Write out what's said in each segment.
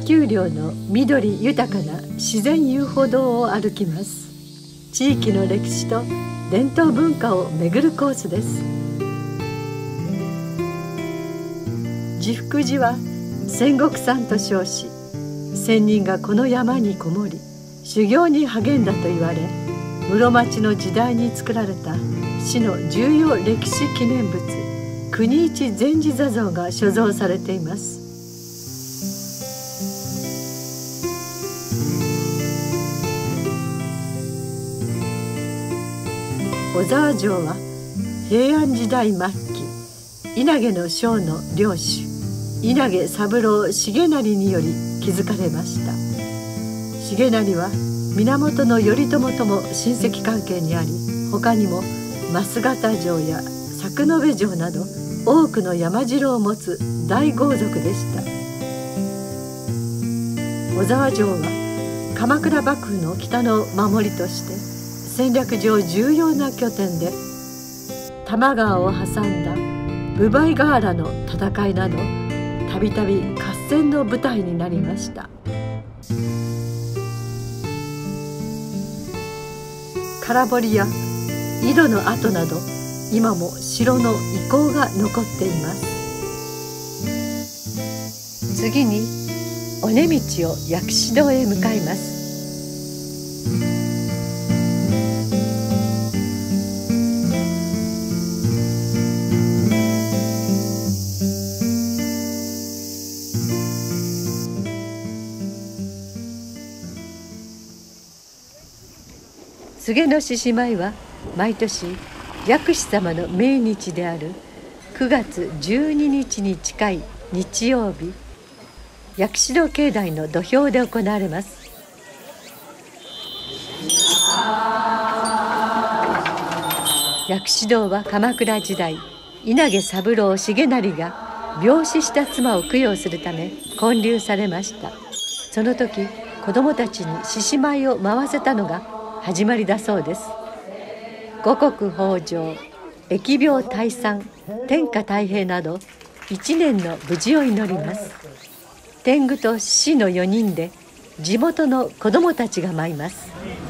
丘陵の緑豊かな自然遊歩道を歩きます。地域の歴史と伝統文化を巡るコースです。治福寺は仙石山と称し、仙人がこの山にこもり修行に励んだと言われ、室町の時代に作られた市の重要歴史記念物国一禅師座像が所蔵されています。小沢城は平安時代末期、稲毛の将の領主稲毛三郎重成により築かれました。重成は源頼朝とも親戚関係にあり、他にも増形城や作延城など多くの山城を持つ大豪族でした。小沢城は鎌倉幕府の北の守りとして戦略上重要な拠点で、多摩川を挟んだ分倍河原の戦いなどたびたび合戦の舞台になりました。空堀や井戸の跡など今も城の遺構が残っています。次に尾根道を薬師堂へ向かいます。柘の獅子舞は毎年薬師様の命日である9月12日に近い日曜日、薬師堂境内の土俵で行われます。薬師堂は鎌倉時代、稲毛三郎重成が病死した妻を供養するため建立されました。その時子どもたちに獅子舞を舞わせたのが始まりだそうです。五穀豊穣、疫病退散、天下太平など一年の無事を祈ります。天狗と獅子の4人で地元の子どもたちが舞います。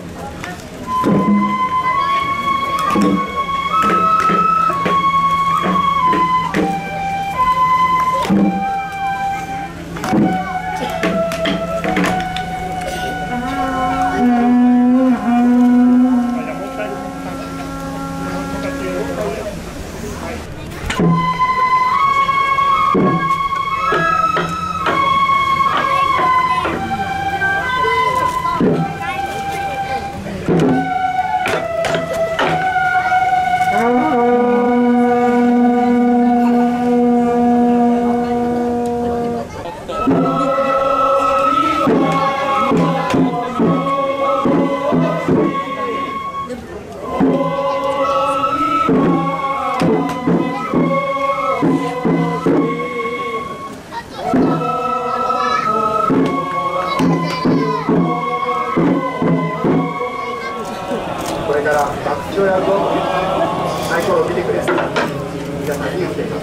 これから爆笑やるぞサイコロを見てくれ。皆さんに言っています。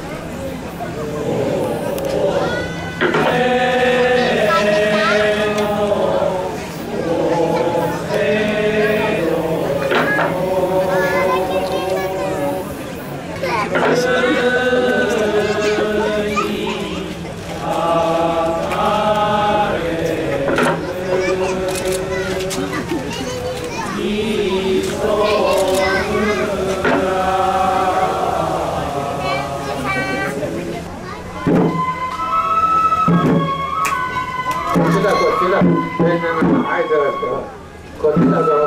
こっちだぞ。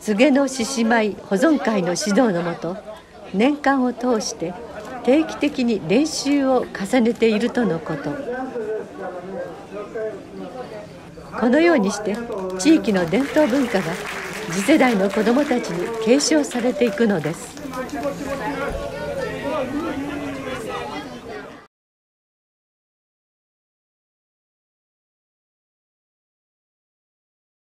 柘植の獅子舞保存会の指導のもと、年間を通して定期的に練習を重ねているとのこと。このようにして地域の伝統文化が次世代の子どもたちに継承されていくのです。